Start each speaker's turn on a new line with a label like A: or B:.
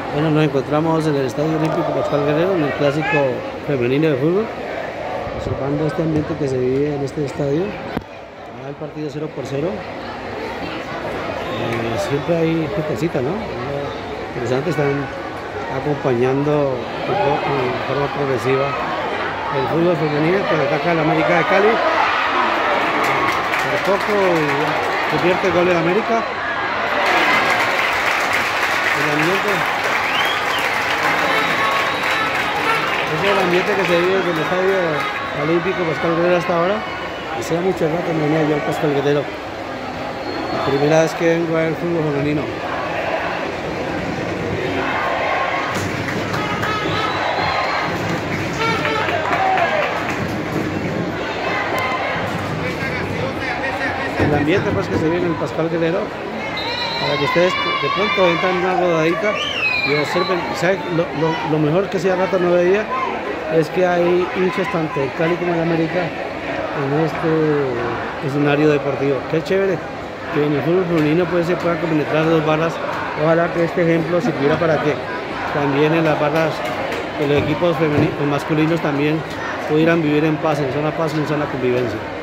A: Bueno, nos encontramos en el Estadio Olímpico Pascual Guerrero, en el clásico femenino de fútbol, observando este ambiente que se vive en este estadio. El partido 0-0. Siempre hay gentecita, ¿no? Interesante, están acompañando de forma progresiva el fútbol femenino que ataca al América de Cali. Por poco convierte el gol en América. El ambiente. Ese es el ambiente que se vive en el Estadio Olímpico Pascual Guerrero hasta ahora. Hacía mucho rato no venía yo al Pascual Guerrero. La primera vez que vengo a ver fútbol femenino. El ambiente pues que se vive en el Pascual Guerrero, para que ustedes de pronto entran en una rodadita y observen. ¿Saben? Lo mejor que hacía rato no veía es que hay hinchas tanto en Cali como en América en este escenario deportivo. Qué chévere que en el fútbol femenino pues se puedan compenetrar dos barras. Ojalá que este ejemplo sirviera para que también en las barras de los equipos masculinos también pudieran vivir en paz, en sana convivencia.